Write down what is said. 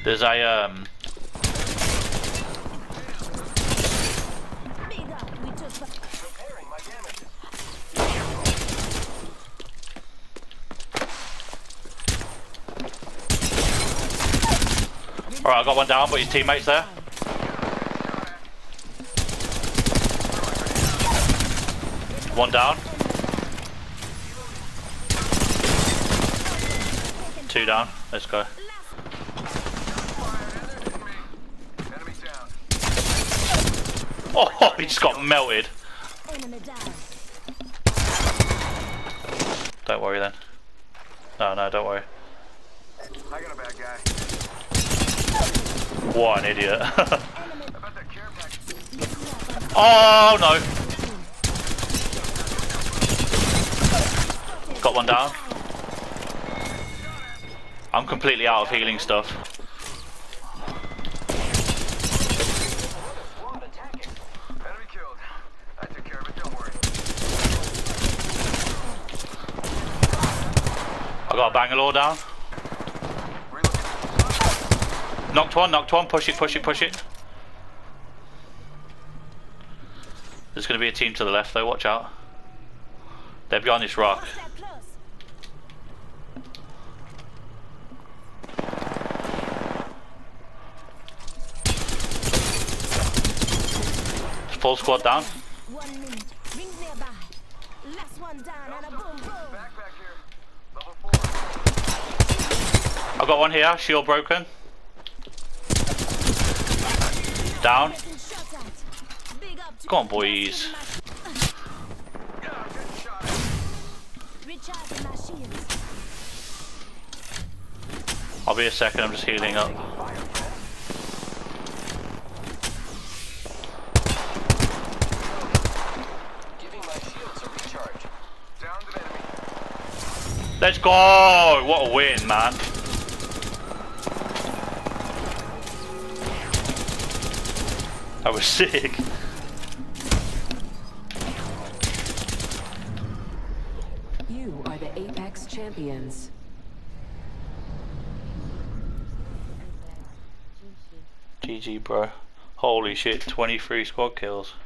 There's a Alright, I got one down, but his teammate's there. One down. Two down. Let's go. Oh, he just got melted. Don't worry then. No, don't worry. I got a bad guy. What an idiot. Oh no. Got one down. I'm completely out of healing stuff. Enemy killed. I took care of it, don't worry. I got a Bangalore down. Knocked one, push it. There's going to be a team to the left though, watch out. They're behind this rock. Full squad down. 1 minute. Rings nearby. Last one down and a boom boom. Backpack here. Level 4. I've got one here, shield broken. Down. Go on, boys. I'll be a second, I'm just healing up. Let's go! What a win, man. That was sick. You are the Apex champions. GG, bro. Holy shit, 23 squad kills.